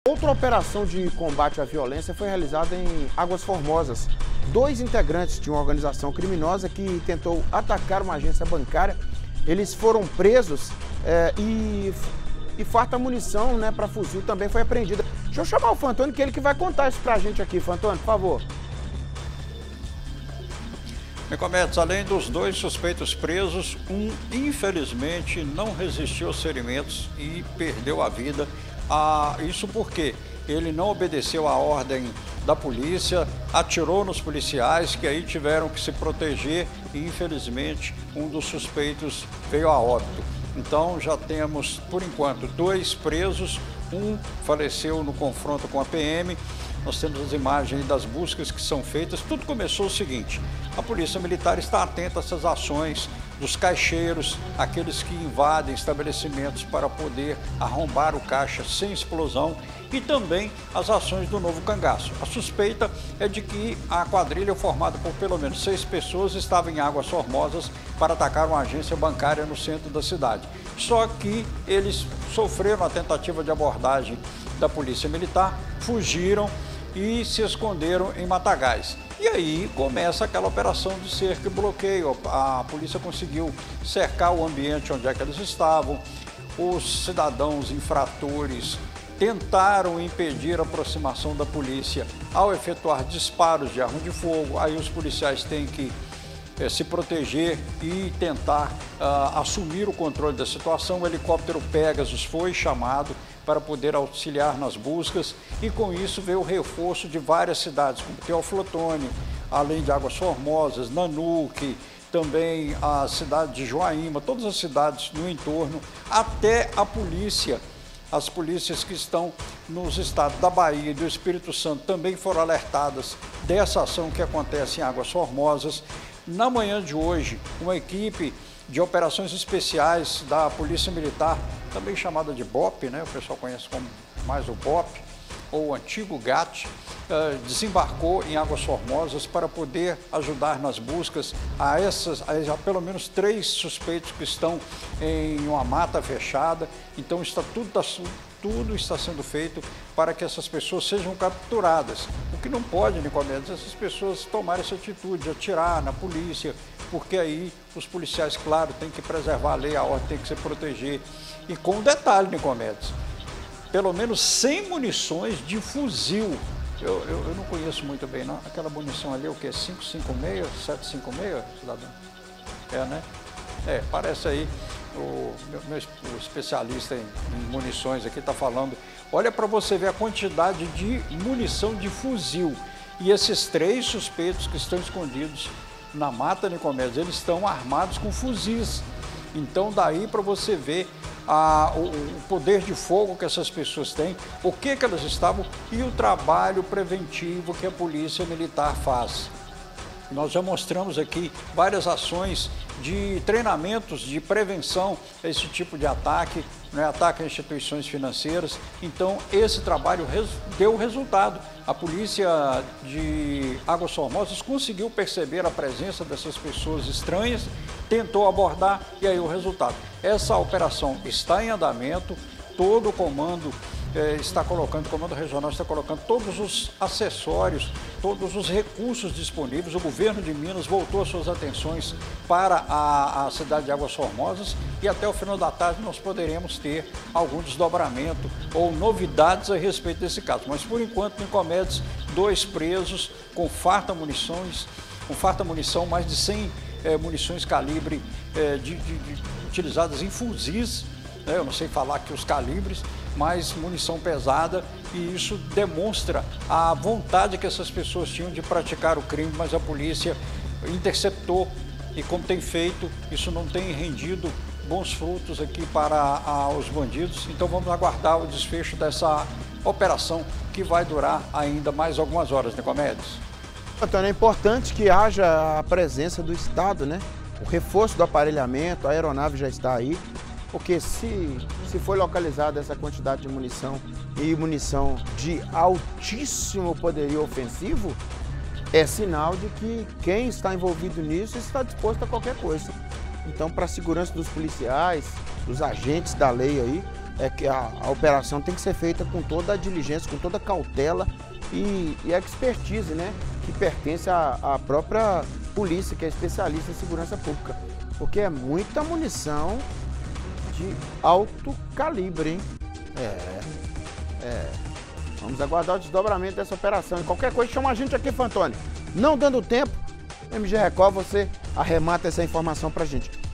Outra operação de combate à violência foi realizada em Águas Formosas. 2 integrantes de uma organização criminosa que tentou atacar uma agência bancária, eles foram presos e farta munição, né, para fuzil também foi apreendida. Deixa eu chamar o Fantoni, que é ele que vai contar isso pra gente aqui. Fantoni, por favor. Nicomedes, além dos 2 suspeitos presos, um infelizmente não resistiu aos ferimentos e perdeu a vida. Isso porque ele não obedeceu à ordem da polícia, atirou nos policiais, que aí tiveram que se proteger e infelizmente um dos suspeitos veio a óbito. Então já temos, por enquanto, 2 presos, um faleceu no confronto com a PM. Nós temos as imagens das buscas que são feitas. Tudo começou o seguinte: a Polícia Militar está atenta a essas ações dos caixeiros, aqueles que invadem estabelecimentos para poder arrombar o caixa sem explosão, e também as ações do Novo Cangaço. A suspeita é de que a quadrilha, formada por pelo menos 6 pessoas, estava em Águas Formosas para atacar uma agência bancária no centro da cidade. Só que eles sofreram a tentativa de abordagem da Polícia Militar, fugiram e se esconderam em Matagais. E aí começa aquela operação de cerco e bloqueio. A polícia conseguiu cercar o ambiente onde é que eles estavam. Os cidadãos infratores tentaram impedir a aproximação da polícia ao efetuar disparos de arma de fogo. Aí os policiais têm que se proteger e tentar assumir o controle da situação. O helicóptero Pegasus foi chamado para poder auxiliar nas buscas, e com isso veio o reforço de várias cidades, como Teófilo Otoni, além de Águas Formosas, Nanuque, também a cidade de Joaíma, todas as cidades no entorno, até a polícia. As polícias que estão nos estados da Bahia e do Espírito Santo também foram alertadas dessa ação que acontece em Águas Formosas. Na manhã de hoje, uma equipe de operações especiais da Polícia Militar, também chamada de BOP, né? O pessoal conhece como mais o BOP, ou o antigo GAT, desembarcou em Águas Formosas para poder ajudar nas buscas a pelo menos 3 suspeitos que estão em uma mata fechada. Então tudo está sendo feito para que essas pessoas sejam capturadas. O que não pode, Nicomedes, essas pessoas tomarem essa atitude de atirar na polícia, porque aí os policiais, claro, têm que preservar a lei, a ordem tem que se proteger. E com um detalhe, Nicomedes, pelo menos 100 munições de fuzil. Eu não conheço muito bem, não. Aquela munição ali, o que? 556, 756, cidadão? Né? Parece aí, o especialista em munições aqui está falando. Olha para você ver a quantidade de munição de fuzil. E esses 3 suspeitos que estão escondidos na mata, Nicomedes, eles estão armados com fuzis. Então daí para você ver o poder de fogo que essas pessoas têm, o que elas estavam e o trabalho preventivo que a Polícia Militar faz. Nós já mostramos aqui várias ações de treinamentos de prevenção a esse tipo de ataque, né, ataque a instituições financeiras. Então, esse trabalho deu resultado. A polícia de Águas Formosas conseguiu perceber a presença dessas pessoas estranhas, tentou abordar e aí o resultado. Essa operação está em andamento, todo o comando o comando regional está colocando todos os acessórios, todos os recursos disponíveis. O governo de Minas voltou as suas atenções para a cidade de Águas Formosas e até o final da tarde nós poderemos ter algum desdobramento ou novidades a respeito desse caso. Mas por enquanto, Nicomedes, 2 presos com farta munição, mais de 100 munições calibre utilizadas em fuzis. Eu não sei falar aqui os calibres, mas munição pesada, e isso demonstra a vontade que essas pessoas tinham de praticar o crime, mas a polícia interceptou e, como tem feito, isso não tem rendido bons frutos aqui para os bandidos. Então vamos aguardar o desfecho dessa operação que vai durar ainda mais algumas horas, Nicomedes. Antônio, é importante que haja a presença do Estado, né? O reforço do aparelhamento, a aeronave já está aí. Porque se foi localizada essa quantidade de munição e munição de altíssimo poderio ofensivo, é sinal de que quem está envolvido nisso está disposto a qualquer coisa. Então, para a segurança dos policiais, dos agentes da lei aí, é que a operação tem que ser feita com toda a diligência, com toda a cautela e expertise, né? Que pertence à própria polícia, que é especialista em segurança pública. Porque é muita munição de alto calibre, hein? Vamos aguardar o desdobramento dessa operação. E qualquer coisa, chama a gente aqui, Fantoni. Não dando tempo, MG Record, você arremata essa informação pra gente.